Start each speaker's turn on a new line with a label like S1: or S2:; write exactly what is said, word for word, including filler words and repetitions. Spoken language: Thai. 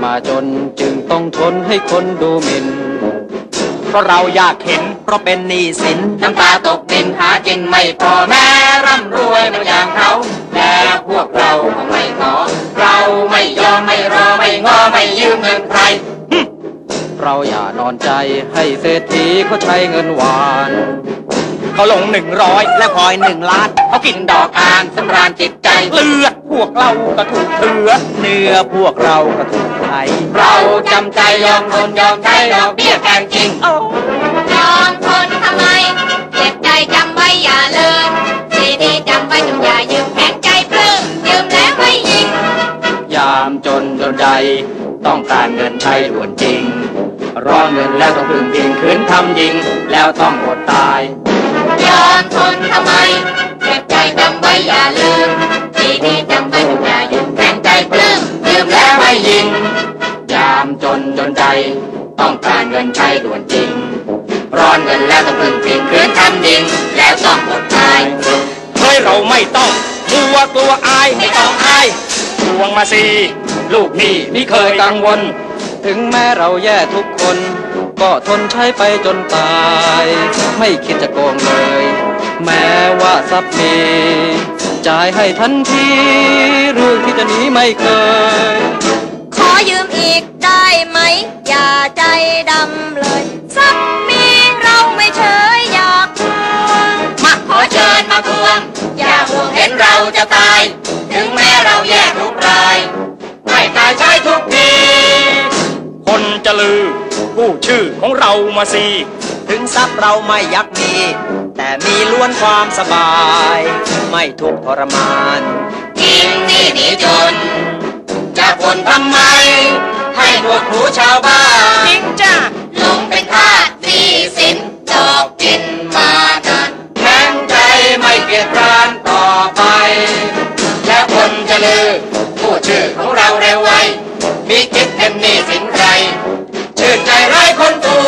S1: มาจนจึงต้องทนให้คนดูหมิ่น
S2: เพราะเราอยากเห็นเพราะเป็นหนี้สิน
S3: น้ำตาตกดินหากินไม่พอแม้ร่ำรวยเหมือนอย่างเขาแต่พวกเราก็ไม่ขอเราไม่ยอมไม่รอไม่งอไม่ยืมเงินใคร
S1: เราอย่านอนใจให้เศรษฐีเขาใช้เงินหวาน
S2: เขาลงหนึ่งร้อยและพลอยหนึ่งล้าน
S3: เขากินดอกอ่านสำราญจิตใจ
S2: เลือดพวกเราก็ถูกเถือ
S1: เนื้อพวกเราก็ถูกไถ
S3: เราจำใจยอมทนยอมใช้ดอกเบี้ยแพงจริง
S4: ยอมทนทำไมเจ็บใจจำไว้อย่าลืมดีดีจำไว้จงอย่ายืมแข็งใจปลื้มยืมแล้วไม่ยิง
S1: ยามจนจนใจต้องการเงินใช้ด่วนจริงรอเงินแล้วต้องพึ่งพิงคืนทำยิงแล้วต้องอดตาย
S4: ยอมทนทำไมเจ็บใจจำไว้อย่าลืมดีดีจำไว้จงอย่ายืมแข็งใจปลื้มยืมแล้วไม่ยิง
S1: ยามจนจนใจต้องการเงินใช้ด่วนจริงร้อนเงินแล้วต้องพึ่งพิงคืนทำยิงแล้วต้องอดตาย
S2: เฮ้ยเราไม่ต้องกลัวกลัวอาย
S4: ไม่ต้องอาย
S2: ทวงมาสิลูกพี่นี่เคยกังวล
S1: ถึงแม้เราแย่ทุกคนก็ทนใช้ไปจนตายไม่คิดจะโกงเลยแม้ว่าทรัพย์มีจ่ายให้ทันทีเรื่องที่จะหนีไม่เคย
S4: ขอยืมอีกได้ไหมอย่าใจดำเลยทรัพย์มีเราไม่เฉยอยากทวง
S3: มาขอเชิญมาทวงอย่าห่วงเห็นเราจะตายถึงแม้เราแย่ทุกรายไม่ตายใช้ทุกที
S2: คนจะลือผู้ชื่อของเรามาสิ
S1: ถึงทรัพย์เราไม่ยักมีแต่มีล้วนความสบายไม่ทุกข์ทรมาน
S3: กินนี่หนีจนจะบ่นทำไมให้พวกผู้ชาวบ้าน
S2: จริงจ้า
S3: ลงเป็นทาสหนี้สินดอกกินมานานแข็งใจไม่เกียจคร้านต่อไปและคนจะลือผู้ชื่อของเราเร็วไวมีคิดเป็นหนี้สินใครชื่นใจไร้คนตัว